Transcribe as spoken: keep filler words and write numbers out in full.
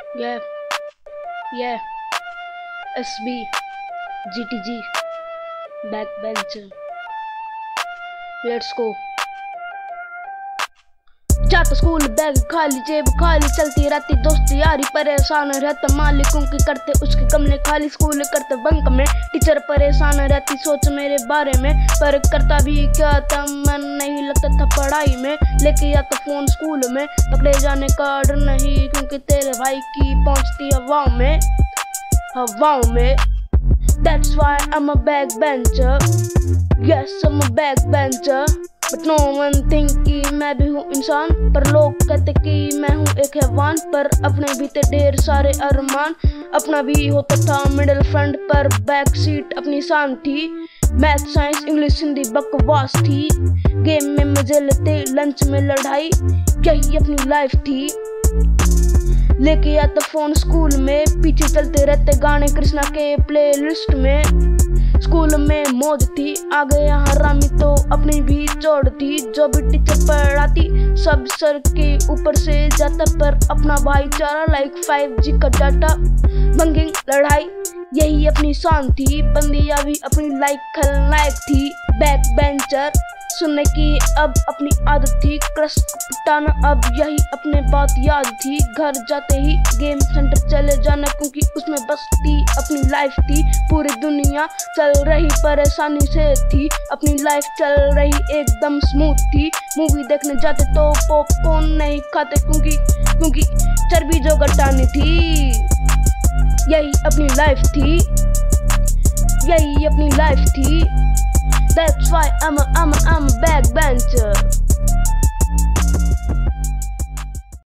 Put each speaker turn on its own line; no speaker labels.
Yeah, yeah, S B, G T G, backbencher. Let's go. जाता school bag खाली, जेब खाली, चलती रहती दोस्ती यारी, परेशान रहता मालिकों की करते उसके कमरे खाली, स्कूल करते बंक में, टीचर परेशान रहती सोच मेरे बारे में, पर करता भी क्या था, मन नहीं लगता था पढ़ाई में, लेके आता फोन स्कूल में, पकड़े जाने का डर नहीं क्योंकि तेरे भाई की पहुंचती हवाओं में हवाओं में That's why I'm a backbencher. Yes, I'm a backbencher. But no one think कि मैं भी हूँ इंसान, पर लोग कहते कि मैं हूँ एक हैवान, पर अपने भी थे ढेर सारे अरमान, अपना भी होता था मिडिल फ्रंट पर बैक सीट अपनी शान थी, मैथ साइंस इंग्लिश हिंदी बकवास थी, गेम में मजे लेते लंच में लड़ाई, यही अपनी लाइफ थी, लेके आता फोन स्कूल में, पीछे चलते रहते गाने कृष्णा के प्ले लिस्ट में, स्कूल में मौज थी, आगे यहाँ रामी तो अपनी भी चोड़ थी, जो भी टीचर पढ़ाती सब सर के ऊपर से जाता, पर अपना भाईचारा लाइक फाइव जी का डाटा, बंगिंग लड़ाई यही अपनी शान थी, बंदिया भी अपनी लाइक खलनायक थी, बैक बेंचर सुनने की अब अपनी आदत थी, क्रश पिटाना अब यही अपने बात याद थी, घर जाते ही गेम सेंटर चले जाना क्योंकि उसमें बस थी अपनी लाइफ थी, पूरी दुनिया चल रही परेशानी से थी, अपनी लाइफ चल रही एकदम स्मूथ थी, मूवी देखने जाते तो पॉपकॉर्न नहीं खाते क्योंकि क्योंकि चर्बी जो घटानी थी, यही अपनी लाइफ थी, यही अपनी लाइफ थी। That's why I'm a, I'm a, I'm a backbencher.